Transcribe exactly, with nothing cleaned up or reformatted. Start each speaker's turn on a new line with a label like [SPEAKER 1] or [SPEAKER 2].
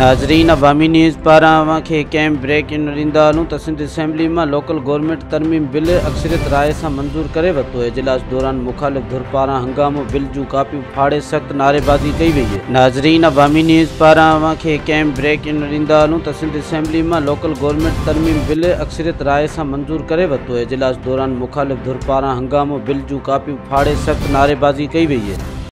[SPEAKER 1] नाज़रीन, अवामी न्यूज़ पारां अवांखे कंहिं ब्रेक इन ॾींदा हलूं त सिंध असेंबली में लोकल गवर्नमेंट तरमीम बिल अक्सरियत राय से मंजूर करे वरितो है। इजलास दौरान मुखालिफ धुर पारां हंगामो, बिल जूं कापियूं फाड़े सख्त नारेबाज़ी कई वई है। नाज़रीन, अवामी न्यूज़ पारां अवांखे कंहिं ब्रेक इन ॾींदा हलूं त सिंध असेंबली में लोकल गवर्नमेंट तरमीम बिल अक्सरियत राय से मंजूर करे वरितो है। इजलास दौरान मुखालिफ धुर पारां हंगामो, बिल जूं कापियूं फाड़े सख्त नारेबाज़ी कई वई है।